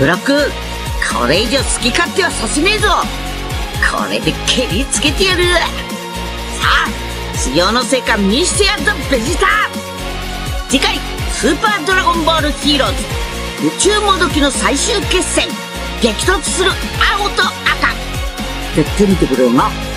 ブロック、これ以上好き勝手はさせねえぞ。これで蹴りつけてやる。さあ、修行の成果見してやるぞ、ベジータ。次回、スーパードラゴンボールヒーローズ宇宙もどきの最終決戦、激突する青と赤。やってみてくれよな。